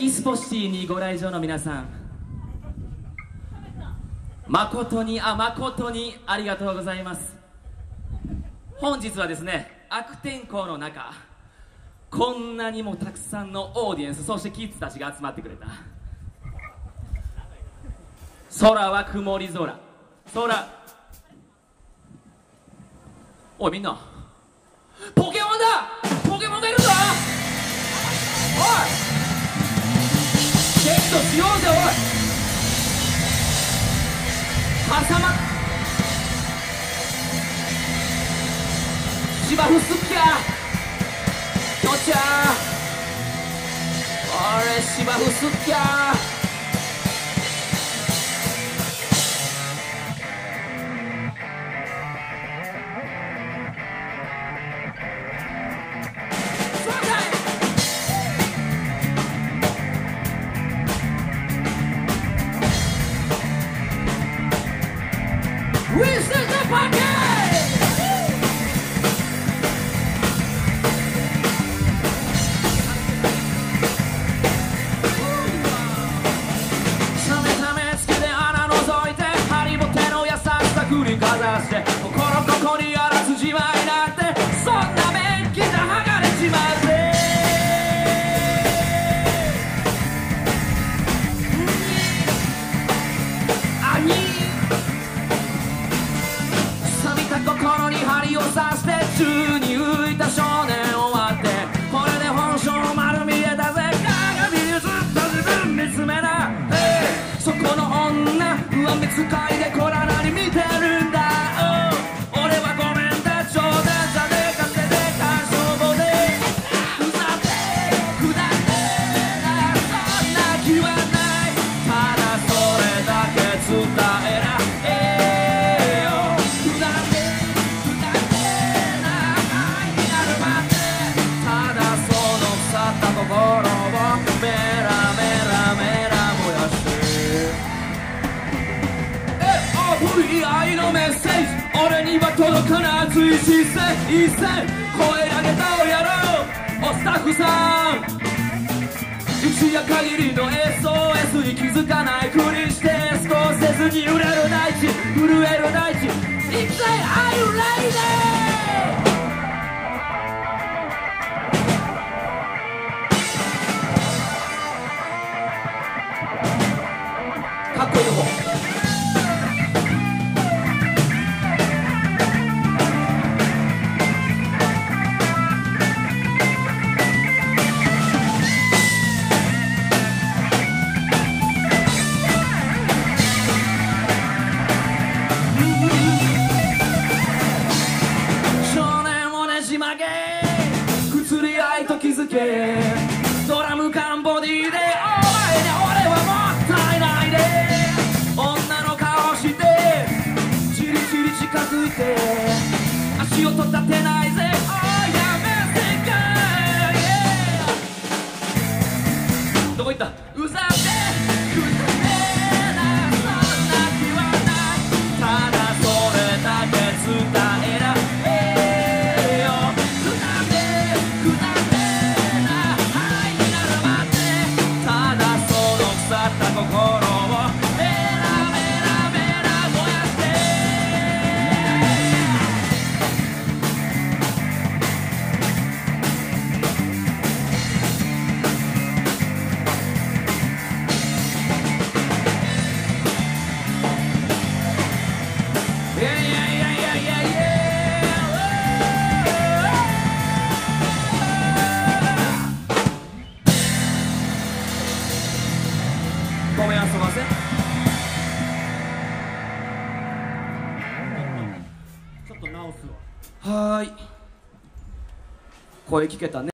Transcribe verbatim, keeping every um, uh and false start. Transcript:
キスポシティにご来場の皆さん、誠にあ誠にありがとうございます。本日はですね、悪天候の中こんなにもたくさんのオーディエンス、そしてキッズたちが集まってくれた。空は曇り空、空、おいみんな、ポケモンだ、ポケモンがいるぞ。おいゲットしようぜ。おい挟まっ芝生すっきゃよっしゃー、俺芝生すっきゃー。This is the pocket! サメサメつけて穴覗いてハリボテの優しさ振りかざして心ここにあらずじまいなんてそんな便器じゃ剥がれちまうぜ。あに心に針を刺して宙に浮いた少年終わってこれで本性丸見えだぜ。鏡に映った自分見つめな、hey、そこの女上目使いでこら何見てるんだ、oh、俺はごめんだ冗談じゃねえかってでか勝負でふざけくだってなそんな気はない、ただそれだけ伝えな心をメラメラメラ燃やしてえあぶり愛のメッセージ俺には届かない熱い視線一線声上げたをやろうおスタッフさん一夜限りの エスオーエス に気づかないふりしてエスコーせずに揺れる大地震える大地一切愛をライデーかっこいいとこ少年もねじ曲げくつり合いと気づけドラム缶ボディでお前に俺はもったいないで女の顔してチリチリ近づいて足音立てないぜ、ohやめせか、yeah、どこ行った、うざってくだめなそんな気はない、ただそれだけ伝えなえよ、くだめくだめな愛になるまでただその腐った心をメラメラメラ燃やしていやいやいやいやいやいやごめんあそばせちょっと直すわ。はーい声聞けたね。